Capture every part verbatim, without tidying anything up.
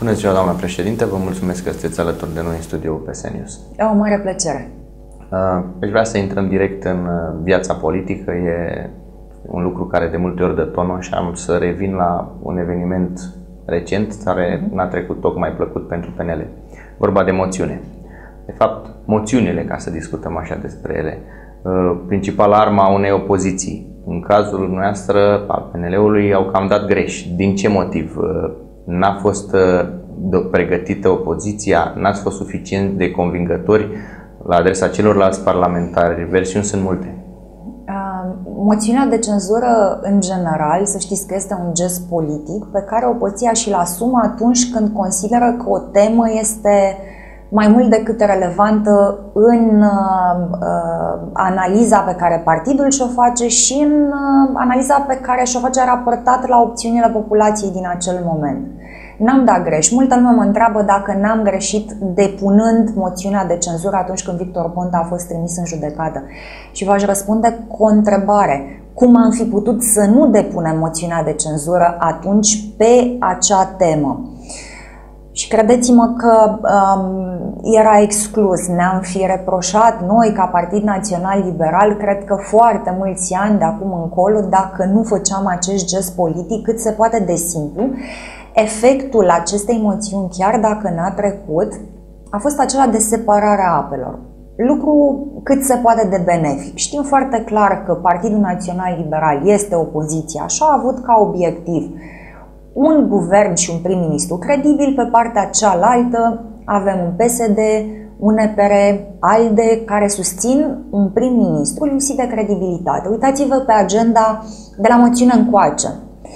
Bună ziua, doamna președinte, vă mulțumesc că sunteți alături de noi în studioul P S News. E o mare plăcere. Aș vrea să intrăm direct în viața politică, e un lucru care de multe ori dă tonul și am să revin la un eveniment recent care n-a trecut tocmai plăcut pentru P N L. Vorba de moțiune. De fapt, moțiunile, ca să discutăm așa despre ele, principala arma a unei opoziții. În cazul noastră, al P N L-ului, au cam dat greș. Din ce motiv? N-a fost pregătită opoziția, n-ați fost suficient de convingători la adresa celorlalți parlamentari. Versiuni sunt multe. Moțiunea de cenzură, în general, să știți că este un gest politic pe care opoziția și-l asumă atunci când consideră că o temă este mai mult decât relevantă în uh, analiza pe care partidul și-o face și în uh, analiza pe care și-o face raportat la opțiunile populației din acel moment. N-am dat greș. Multă lume mă întreabă dacă n-am greșit depunând moțiunea de cenzură atunci când Victor Ponta a fost trimis în judecată. Și v-aș răspunde cu o întrebare. Cum am fi putut să nu depunem moțiunea de cenzură atunci pe acea temă? Și credeți-mă că um, era exclus, ne-am fi reproșat noi ca Partid Național Liberal, cred că foarte mulți ani de acum încolo, dacă nu făceam acest gest politic cât se poate de simplu. Efectul acestei moțiuni, chiar dacă n-a trecut, a fost acela de separare a apelor. Lucru cât se poate de benefic. Știm foarte clar că Partidul Național Liberal este opoziția și a avut ca obiectiv un guvern și un prim-ministru credibil. Pe partea cealaltă avem un P S D, un E P R, ALDE, care susțin un prim-ministru lipsit de credibilitate. Uitați-vă pe agenda de la moțiune încoace.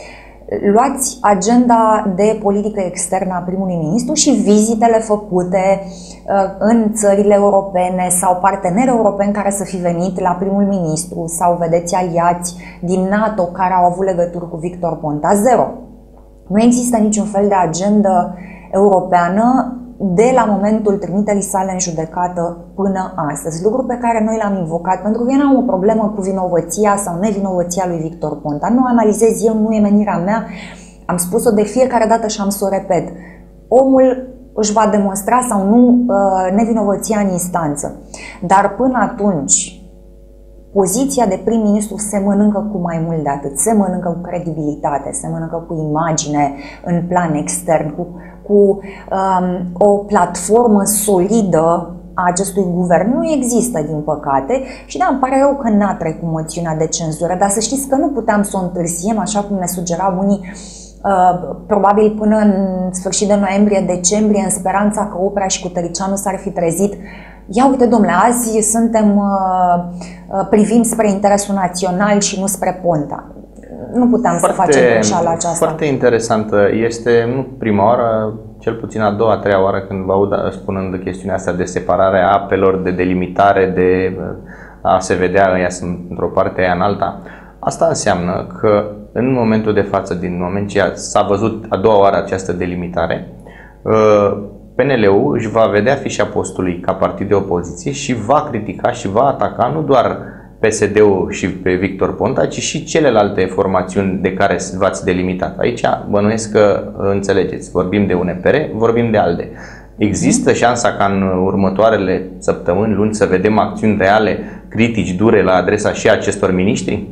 Luați agenda de politică externă a primului ministru și vizitele făcute uh, în țările europene sau parteneri europeni care să fi venit la primul ministru sau vedeți aliați din NATO care au avut legături cu Victor Ponta. Zero. Nu există niciun fel de agendă europeană de la momentul trimiterii sale în judecată până astăzi. Lucru pe care noi l-am invocat pentru că eu n-am o problemă cu vinovăția sau nevinovăția lui Victor Ponta. Nu analizez eu, nu e menirea mea. Am spus-o de fiecare dată și am să o repet. Omul își va demonstra sau nu nevinovăția în instanță. Dar până atunci, poziția de prim-ministru se mănâncă cu mai mult de atât. Se mănâncă cu credibilitate, se mănâncă cu imagine în plan extern, cu, cu um, o platformă solidă a acestui guvern. Nu există, din păcate, și da, îmi pare rău că n-a trecut moțiunea de cenzură, dar să știți că nu puteam să o întârziem, așa cum ne sugerau unii, uh, probabil până în sfârșit de noiembrie-decembrie, în speranța că Oprea și Cutricianu s-ar fi trezit. Ia uite, domnule, azi suntem, uh, privim spre interesul național și nu spre Ponta. Nu puteam foarte, să facem greșeala aceasta. Foarte interesantă. Este nu prima oară, cel puțin a doua, a treia oară când vă aud spunând chestiunea asta de separare a apelor, de delimitare, de a se vedea ăia sunt într-o parte, aia în alta. Asta înseamnă că în momentul de față, din moment ce s-a văzut a doua oară această delimitare, P N L-ul își va vedea fișa postului ca partid de opoziție și va critica și va ataca nu doar P S D-ul și pe Victor Ponta, ci și celelalte formațiuni de care v-ați delimitat. Aici bănuiesc că înțelegeți. Vorbim de U N P R, vorbim de ALDE. Există șansa ca în următoarele săptămâni, luni, să vedem acțiuni reale, critici, dure la adresa și acestor miniștri?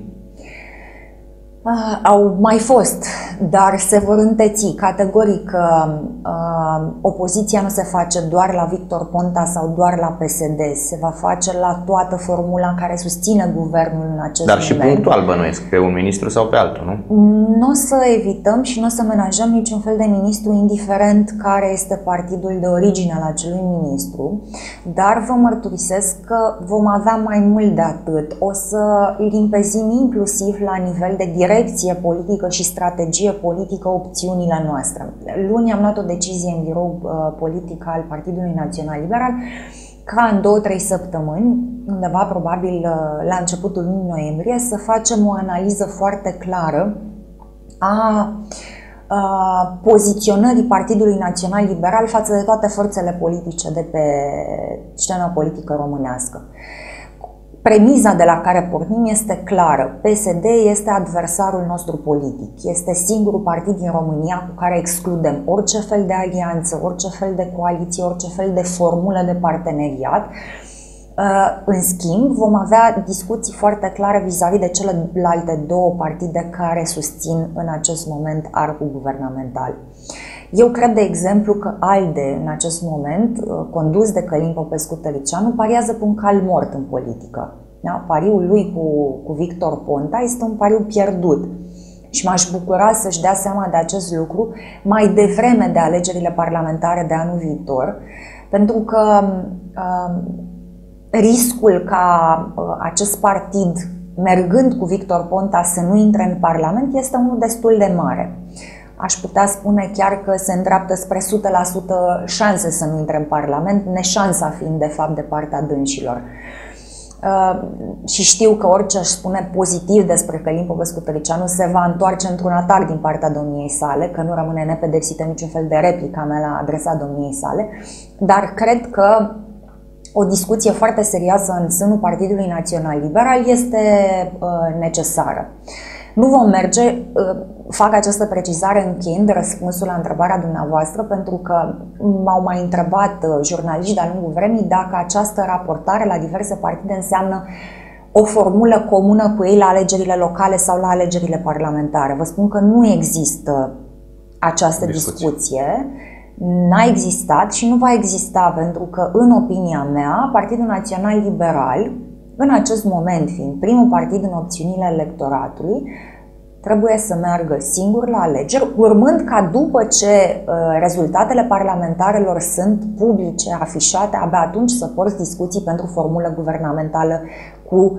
Uh, au mai fost, dar se vor înteți categoric că uh, opoziția nu se face doar la Victor Ponta sau doar la P S D, se va face la toată formula care susține guvernul în acest dar moment. Dar și punctual bănuiesc, pe un ministru sau pe altul, nu? Nu o să evităm și nu o să menajăm niciun fel de ministru, indiferent care este partidul de origine al acelui ministru, dar vă mărturisesc că vom avea mai mult de atât. O să limpezim inclusiv la nivel de direct direcție politică și strategie politică opțiunile noastre. Luni am luat o decizie în birou uh, politic al Partidului Național Liberal ca în două-trei săptămâni, undeva probabil uh, la începutul lunii noiembrie, să facem o analiză foarte clară a uh, poziționării Partidului Național Liberal față de toate forțele politice de pe scena politică românească. premiza de la care pornim este clară. P S D este adversarul nostru politic. Este singurul partid din România cu care excludem orice fel de alianță, orice fel de coaliție, orice fel de formulă de parteneriat. În schimb, vom avea discuții foarte clare vis-a-vis de celelalte două partide care susțin în acest moment arcul guvernamental. Eu cred, de exemplu, că ALDE, în acest moment, condus de Călin Popescu-Tăriceanu, pariază pe un cal mort în politică. Da? Pariul lui cu, cu Victor Ponta este un pariu pierdut. Și m-aș bucura să-și dea seama de acest lucru mai devreme de alegerile parlamentare de anul viitor, pentru că uh, riscul ca uh, acest partid, mergând cu Victor Ponta, să nu intre în Parlament este unul destul de mare. Aș putea spune chiar că se îndreaptă spre o sută la sută șanse să nu intre în Parlament, neșansa fiind de fapt de partea dânșilor. Uh, și știu că orice aș spune pozitiv despre Călin Popescu-Tăriceanu se va întoarce într-un atac din partea domniei sale, că nu rămâne nepedepsită niciun fel de replica mea la adresa domniei sale, dar cred că o discuție foarte serioasă în sânul Partidului Național Liberal este uh, necesară. Nu vom merge, uh, fac această precizare încheiind răspunsul la întrebarea dumneavoastră, pentru că m-au mai întrebat uh, jurnaliști de-a lungul vremii dacă această raportare la diverse partide înseamnă o formulă comună cu ei la alegerile locale sau la alegerile parlamentare. Vă spun că nu există această discuție. discuție. N-a existat și nu va exista, pentru că, în opinia mea, Partidul Național Liberal, în acest moment fiind primul partid în opțiunile electoratului, trebuie să meargă singur la alegeri, urmând ca după ce uh, rezultatele parlamentarelor sunt publice, afișate, abia atunci să porți discuții pentru formulă guvernamentală cu uh,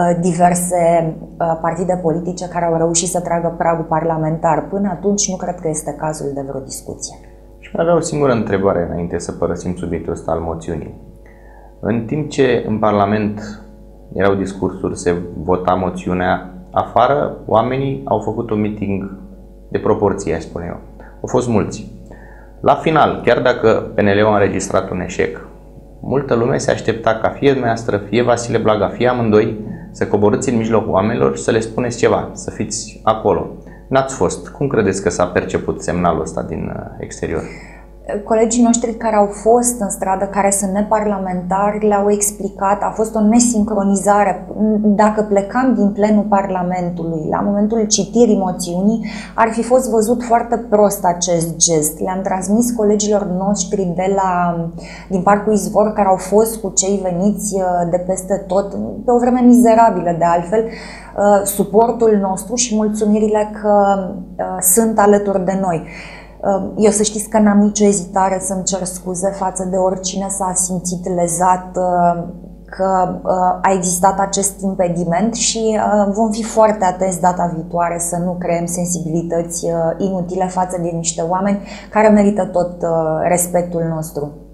diverse uh, partide politice care au reușit să tragă pragul parlamentar. Până atunci nu cred că este cazul de vreo discuție. Și mai avea o singură întrebare înainte să părăsim subiectul ăsta al moțiunii. În timp ce în Parlament erau discursuri, se vota moțiunea, afară oamenii au făcut un meeting de proporție, aș spune eu. Au fost mulți. La final, chiar dacă P N L-ul a înregistrat un eșec, multă lume se aștepta ca fie dumneavoastră, fie Vasile Blaga, fie amândoi să coborâți în mijlocul oamenilor și să le spuneți ceva, să fiți acolo. N-ați fost. Cum credeți că s-a perceput semnalul ăsta din exterior? Colegii noștri care au fost în stradă, care sunt neparlamentari, le-au explicat, a fost o nesincronizare. Dacă plecam din plenul Parlamentului la momentul citirii moțiunii, ar fi fost văzut foarte prost acest gest. Le-am transmis colegilor noștri de la, din Parcul Izvor, care au fost cu cei veniți de peste tot, pe o vreme mizerabilă de altfel, suportul nostru și mulțumirile că sunt alături de noi. Eu să știți că n-am nicio ezitare să-mi cer scuze față de oricine s-a simțit lezat că a existat acest impediment și vom fi foarte atenți data viitoare să nu creăm sensibilități inutile față de niște oameni care merită tot respectul nostru.